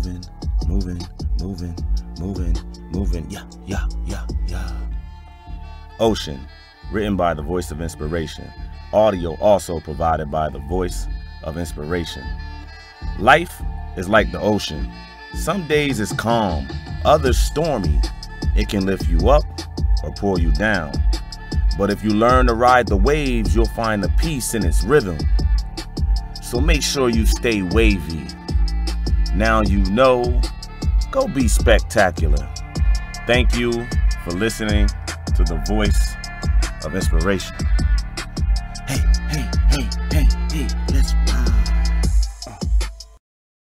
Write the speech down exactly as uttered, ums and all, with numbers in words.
moving, moving, moving, moving, moving. Yeah, yeah, yeah, yeah. Ocean, written by the Voice of Inspiration. Audio also provided by the Voice of Inspiration. Life is like the ocean. Some days it's calm, others stormy. It can lift you up or pull you down. But if you learn to ride the waves, you'll find a peace in its rhythm. So make sure you stay wavy. Now you know, go be spectacular. Thank you for listening to the Voice of Inspiration. Hey, hey.